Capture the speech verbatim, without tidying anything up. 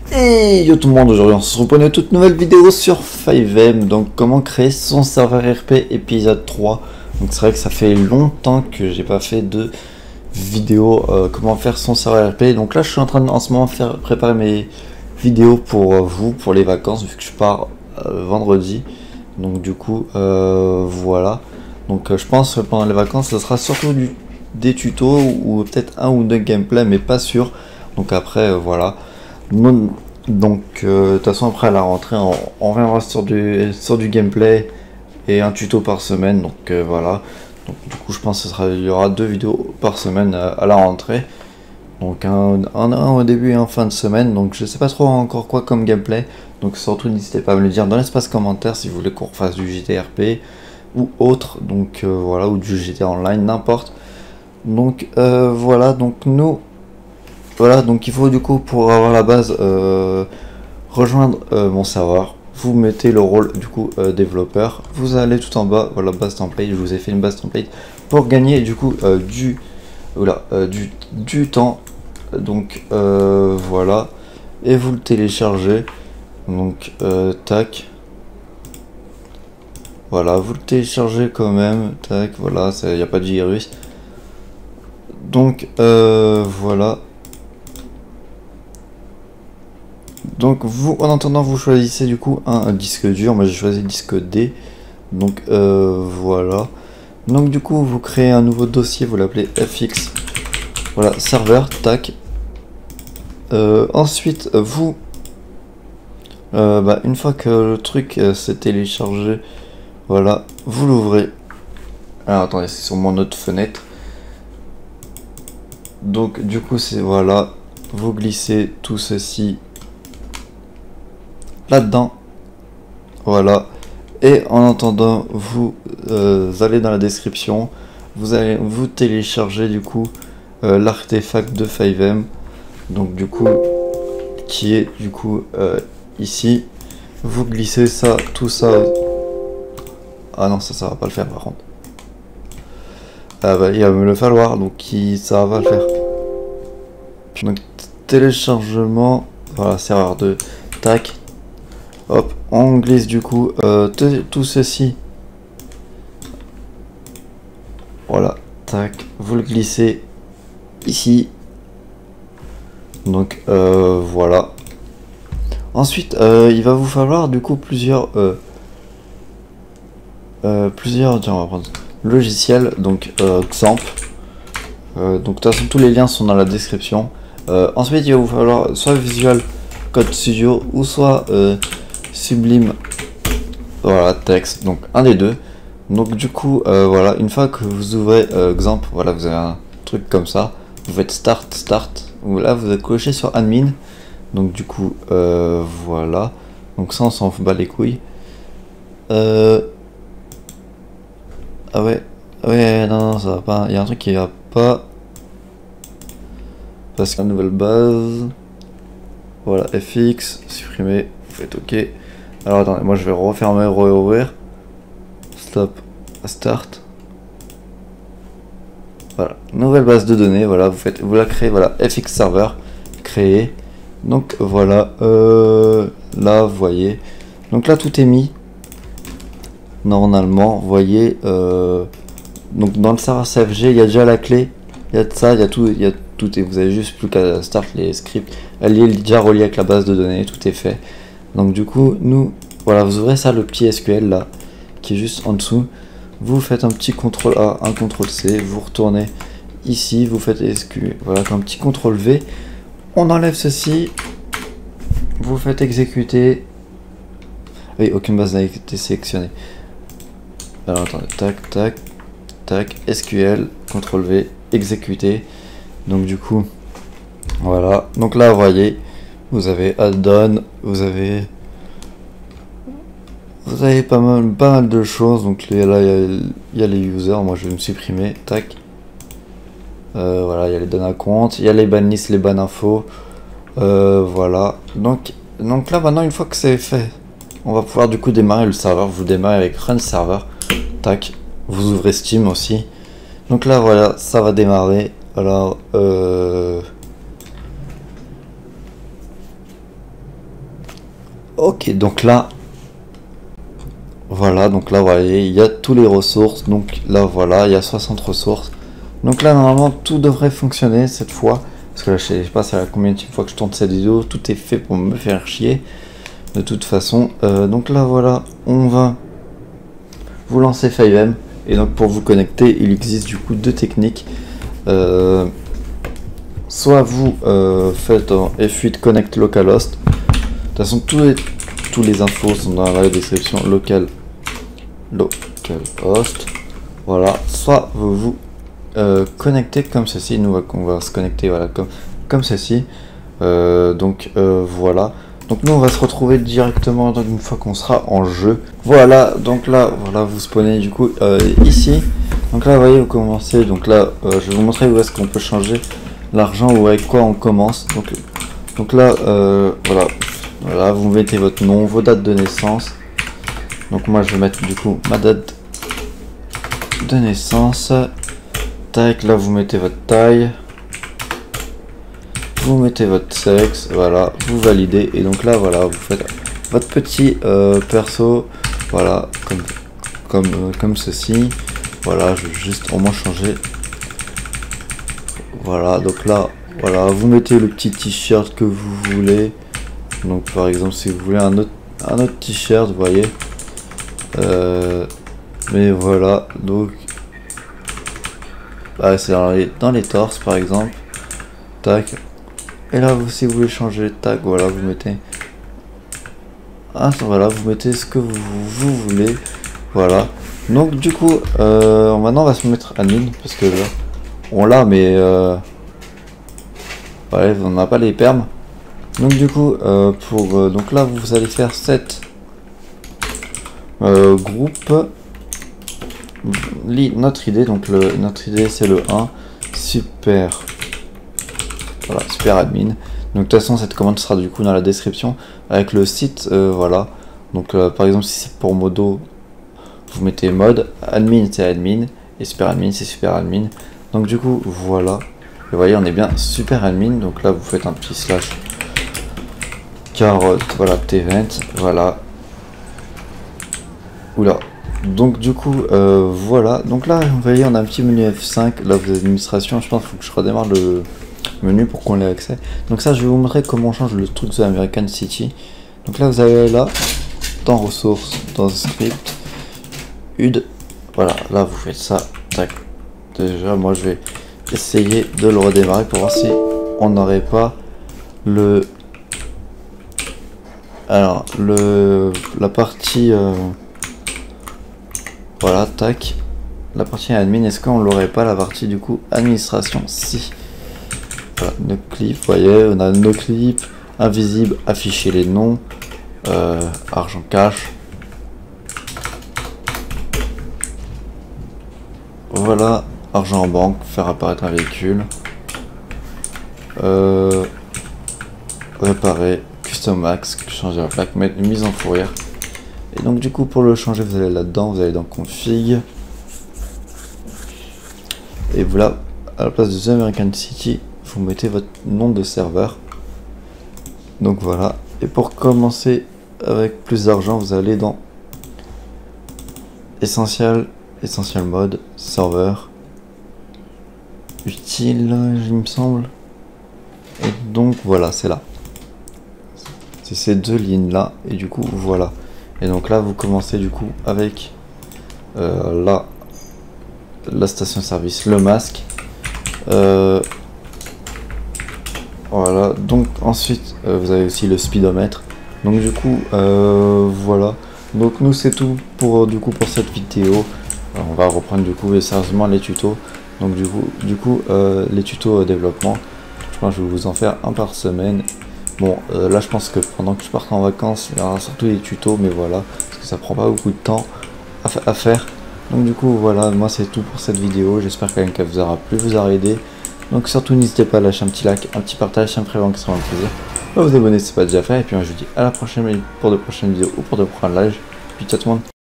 Et yo tout le monde, aujourd'hui on se retrouve pour une toute nouvelle vidéo sur five M. Donc comment créer son serveur R P épisode trois. Donc c'est vrai que ça fait longtemps que j'ai pas fait de vidéo euh, comment faire son serveur R P. Donc là je suis en train de, en ce moment faire préparer mes vidéos pour euh, vous, pour les vacances, vu que je pars euh, vendredi. Donc du coup euh, voilà. Donc euh, je pense que pendant les vacances ce sera surtout du, des tutos ou peut-être un ou deux gameplay, mais pas sûr. Donc après euh, voilà. Donc euh, de toute façon après à la rentrée on, on reviendra sur du, sur du gameplay et un tuto par semaine. Donc euh, voilà. Donc du coup je pense que ce sera, il y aura deux vidéos par semaine à, à la rentrée. Donc un, un, un au début et en fin de semaine. Donc je sais pas trop encore quoi comme gameplay. Donc surtout n'hésitez pas à me le dire dans l'espace commentaire si vous voulez qu'on refasse du G T R P ou autre. Donc euh, voilà, ou du G T A Online, n'importe. Donc euh, voilà, donc nous voilà, donc il faut du coup pour avoir la base euh, rejoindre euh, mon serveur. Vous mettez le rôle du coup euh, développeur. Vous allez tout en bas, voilà, base template. Je vous ai fait une base template pour gagner du coup euh, du voilà euh, du, du temps. Donc euh, voilà, et vous le téléchargez. Donc euh, tac. Voilà, vous le téléchargez quand même. Tac, voilà, il n'y a pas de virus. Donc euh, voilà. Donc vous, en attendant, vous choisissez du coup un, un disque dur. Moi j'ai choisi le disque D. Donc euh, voilà. Donc du coup vous créez un nouveau dossier, vous l'appelez F X. Voilà, serveur, tac. Euh, ensuite vous, euh, bah, une fois que le truc euh, s'est téléchargé, voilà, vous l'ouvrez. Alors attendez, c'est sur mon autre fenêtre. Donc du coup c'est voilà, vous glissez tout ceci là-dedans, voilà, et en attendant vous euh, allez dans la description, vous allez vous télécharger du coup euh, l'artefact de five M, donc du coup qui est du coup euh, ici, vous glissez ça, tout ça, ah non ça ça va pas le faire par contre, ah bah il va me le falloir, donc qui ça va le faire, donc téléchargement, voilà, serveur deux, tac. Hop, on glisse du coup euh, tout ceci. Voilà, tac, vous le glissez ici. Donc euh, voilà. Ensuite, euh, il va vous falloir du coup plusieurs euh, euh, plusieurs, tiens, on va prendre logiciels. Donc euh, exemple. Euh, donc de toute façon tous les liens sont dans la description. Euh, ensuite, il va vous falloir soit Visual Code Studio ou soit euh, Sublime, voilà, texte, donc un des deux. Donc du coup euh, voilà, une fois que vous ouvrez euh, exemple, voilà, vous avez un truc comme ça, vous faites start start, là vous êtes coché sur admin. Donc du coup euh, voilà, donc ça on s'en bat les couilles. euh... ah ouais ouais non non ça va pas, il y a un truc qui va pas parce qu'une nouvelle base, voilà, F X supprimer, vous faites ok. Alors attendez, moi je vais refermer, réouvrir. Stop, start. Voilà, nouvelle base de données. Voilà, vous faites, vous la créez. Voilà, F X server créé. Donc voilà, euh, là vous voyez. Donc là tout est mis. Normalement, vous voyez. Euh, donc dans le serveur C F G, il y a déjà la clé. Il y a de ça, il y a tout, il y a tout et vous avez juste plus qu'à start les scripts. Elle est déjà reliée avec la base de données, tout est fait. Donc du coup, nous, voilà, vous ouvrez ça, le petit S Q L là, qui est juste en dessous. Vous faites un petit contrôle A, un contrôle C, vous retournez ici, vous faites S Q, voilà, un petit contrôle V. On enlève ceci, vous faites exécuter. Oui, aucune base n'a été sélectionnée. Alors attendez, tac, tac, tac, S Q L, contrôle V, exécuter. Donc du coup, voilà. Donc là, vous voyez. Vous avez add-on, vous avez vous avez pas mal, pas mal de choses. Donc les, là il y, y a les users, moi je vais me supprimer, tac. Euh, voilà, il y a les données à compte, il y a les ban lists, les ban infos. Euh, voilà. Donc, donc là maintenant une fois que c'est fait, on va pouvoir du coup démarrer le serveur. Vous démarrez avec run server, tac. Vous ouvrez Steam aussi. Donc là voilà, ça va démarrer. Alors euh Ok, donc là, voilà, donc là, vous voyez, il y a tous les ressources. Donc là, voilà, il y a soixante ressources. Donc là, normalement, tout devrait fonctionner cette fois. Parce que là, je sais pas, c'est la combien de fois que je tourne cette vidéo. Tout est fait pour me faire chier. De toute façon, euh, donc là, voilà, on va vous lancer five M. Et donc, pour vous connecter, il existe du coup deux techniques. Euh, soit vous euh, faites un F huit Connect Localhost. De toute façon, tous les, tous les infos sont dans la description. Local, localhost. Voilà. Soit vous vous euh, connectez comme ceci. Nous, on va se connecter voilà, comme, comme ceci. Euh, donc, euh, voilà. Donc, nous, on va se retrouver directement donc, une fois qu'on sera en jeu. Voilà. Donc là, voilà, vous spawnez du coup euh, ici. Donc là, vous voyez, vous commencez. Donc là, euh, je vais vous montrer où est-ce qu'on peut changer l'argent ou avec quoi on commence. Donc, donc là, euh, voilà. Voilà, vous mettez votre nom, vos dates de naissance. Donc moi je vais mettre du coup ma date de naissance. Tac, là vous mettez votre taille. Vous mettez votre sexe, voilà, vous validez. Et donc là voilà, vous faites votre petit euh, perso. Voilà, comme, comme, euh, comme ceci. Voilà, je vais juste au moins changer. Voilà, donc là, voilà, vous mettez le petit t-shirt que vous voulez. Donc par exemple si vous voulez un autre un autre t-shirt, vous voyez, euh, mais voilà, donc ah, c'est dans les, dans les torses par exemple, tac, et là vous, si vous voulez changer, tac, voilà, vous mettez ah, voilà, vous mettez ce que vous, vous voulez, voilà. Donc du coup euh, maintenant on va se mettre admin parce que là on l'a, mais euh, ouais, on n'a pas les perms. Donc du coup, euh, pour euh, donc là vous allez faire sept euh, groupes. Notre idée, donc le, notre idée c'est le un, super, voilà, super admin. Donc de toute façon cette commande sera du coup dans la description avec le site, euh, voilà. Donc euh, par exemple si c'est pour modo, vous mettez mode, admin c'est admin et super admin c'est super admin. Donc du coup voilà, vous voyez on est bien super admin. Donc là vous faites un petit slash carotte, voilà, T-Vent, voilà. Oula. Donc du coup, euh, voilà. Donc là, vous voyez, on a un petit menu F cinq, là, vous administration. Je pense qu'il faut que je redémarre le menu pour qu'on ait accès. Donc ça, je vais vous montrer comment on change le truc de American City. Donc là, vous allez là, dans ressources, dans script, U D. Voilà, là, vous faites ça. Tac. Déjà, moi, je vais essayer de le redémarrer pour voir si on n'aurait pas le... Alors, le la partie... Euh, voilà, tac. La partie admin, est-ce qu'on l'aurait pas la partie du coup administration? Si. Voilà, no clip, vous voyez, on a no clip, invisible, afficher les noms, euh, argent cash. Voilà, argent en banque, faire apparaître un véhicule. Euh, réparer, custom max, changer la plaque, mettre une mise en fourrière. Et donc du coup pour le changer vous allez là-dedans, vous allez dans config. Et voilà, à la place de The American City, vous mettez votre nom de serveur. Donc voilà. Et pour commencer avec plus d'argent, vous allez dans Essentiel, Essentiel Mode, Serveur, Utile, il me semble. Et donc voilà, c'est là. C'est ces deux lignes là. Et du coup voilà. Et donc là vous commencez du coup avec euh, la, la station service, le masque. Euh, voilà, donc ensuite euh, vous avez aussi le speedomètre. Donc du coup euh, voilà. Donc nous c'est tout pour du coup pour cette vidéo. Alors, on va reprendre du coup sérieusement les tutos. Donc du coup du coup euh, les tutos développement. Je pense que je vais vous en faire un par semaine. Bon, euh, là je pense que pendant que je parte en vacances, il y aura surtout les tutos, mais voilà, parce que ça prend pas beaucoup de temps à, à faire. Donc du coup, voilà, moi c'est tout pour cette vidéo. J'espère quand même qu'elle vous aura plu, vous aura aidé. Donc surtout, n'hésitez pas à lâcher un petit like, un petit partage, ça me ferait vraiment extrêmement plaisir. À vous abonner si ce n'est pas déjà fait. Et puis moi je vous dis à la prochaine pour de prochaines vidéos ou pour de prochains lives. Puis ciao tout le monde.